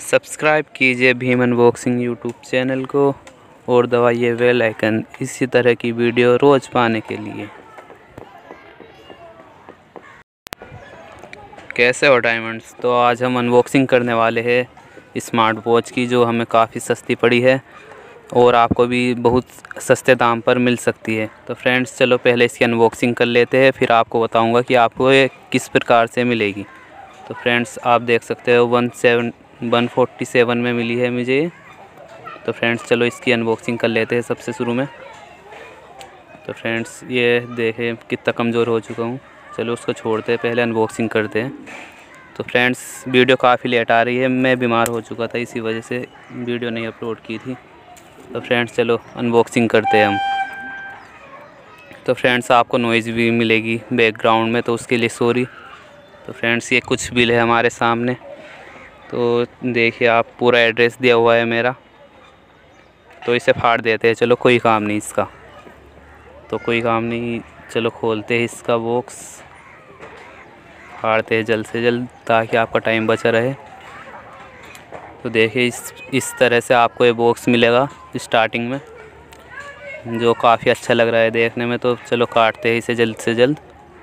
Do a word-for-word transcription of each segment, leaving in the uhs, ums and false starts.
Subscribe कीजिए Bhim unboxing YouTube channel को और दबाइए बेल आइकन इसी तरह की वीडियो रोज़ पाने के लिए। कैसे हो डायमंड्स? तो आज हम अनबॉक्सिंग करने वाले हैं स्मार्ट वॉच की, जो हमें काफ़ी सस्ती पड़ी है और आपको भी बहुत सस्ते दाम पर मिल सकती है। तो फ्रेंड्स चलो पहले इसकी अनबॉक्सिंग कर लेते हैं, फिर आपको बताऊंगा कि आपको ये किस प्रकार से मिलेगी। तो फ्रेंड्स आप देख सकते हो one seven one forty seven में मिली है मुझे। तो फ्रेंड्स चलो इसकी अनबॉक्सिंग कर लेते हैं सबसे शुरू में। तो फ्रेंड्स ये देखें कितना कमज़ोर हो चुका हूँ। चलो उसको छोड़ते हैं, पहले अनबॉक्सिंग करते हैं। तो फ्रेंड्स वीडियो काफ़ी लेट आ रही है, मैं बीमार हो चुका था, इसी वजह से वीडियो नहीं अपलोड की थी। तो फ्रेंड्स चलो अनबॉक्सिंग करते हैं हम। तो फ्रेंड्स आपको नॉइज़ भी मिलेगी बैकग्राउंड में, तो उसके लिए सॉरी। तो फ्रेंड्स ये कुछ बिल है हमारे सामने। तो देखिए आप, पूरा एड्रेस दिया हुआ है मेरा। तो इसे फाड़ देते हैं, चलो कोई काम नहीं इसका। तो कोई काम नहीं, चलो खोलते हैं इसका बॉक्स, फाड़ते हैं जल्द से जल्द ताकि आपका टाइम बचा रहे। तो देखिए इस इस तरह से आपको ये बॉक्स मिलेगा स्टार्टिंग में, जो काफ़ी अच्छा लग रहा है देखने में। तो चलो काटते हैं इसे जल्द से जल्द।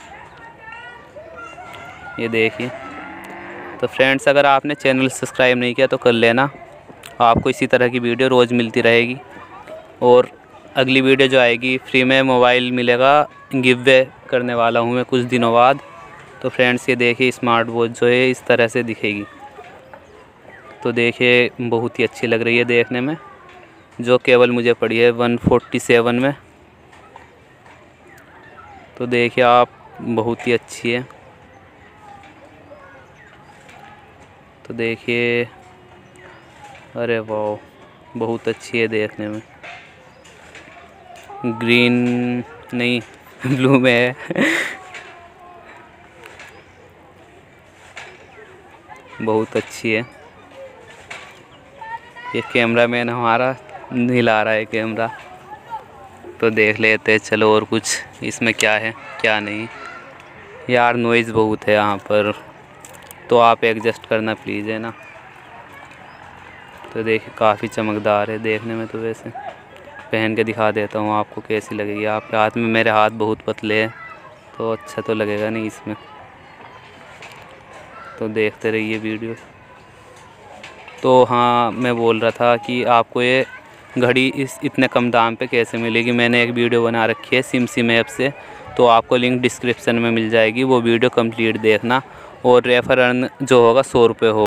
ये देखिए। तो फ्रेंड्स अगर आपने चैनल सब्सक्राइब नहीं किया तो कर लेना, आपको इसी तरह की वीडियो रोज़ मिलती रहेगी। और अगली वीडियो जो आएगी फ्री में मोबाइल मिलेगा, गिव वे करने वाला हूँ मैं कुछ दिनों बाद। तो फ्रेंड्स ये देखिए स्मार्ट वॉच जो है इस तरह से दिखेगी। तो देखिए बहुत ही अच्छी लग रही है देखने में, जो केवल मुझे पड़ी है वन फोर्टी सेवन में। तो देखिए आप, बहुत ही अच्छी है। तो देखिए, अरे वाह बहुत अच्छी है देखने में। ग्रीन नहीं ब्लू में है बहुत अच्छी है। ये कैमरा मैन हमारा हिला रहा है कैमरा। तो देख लेते हैं चलो और कुछ इसमें क्या है क्या नहीं। यार नॉइज़ बहुत है यहाँ पर, तो आप एडजस्ट करना प्लीज़, है ना। तो देखिए काफ़ी चमकदार है देखने में। तो वैसे पहन के दिखा देता हूँ आपको कैसी लगेगी आपके हाथ में। मेरे हाथ बहुत पतले हैं तो अच्छा तो लगेगा नहीं इसमें। तो देखते रहिए वीडियो। तो हाँ मैं बोल रहा था कि आपको ये घड़ी इस इतने कम दाम पे कैसे मिलेगी। मैंने एक वीडियो बना रखी है सिम सिम ऐप से, तो आपको लिंक डिस्क्रिप्शन में मिल जाएगी, वो वीडियो कंप्लीट देखना। और रेफर अर्न जो होगा सौ रुपये हो।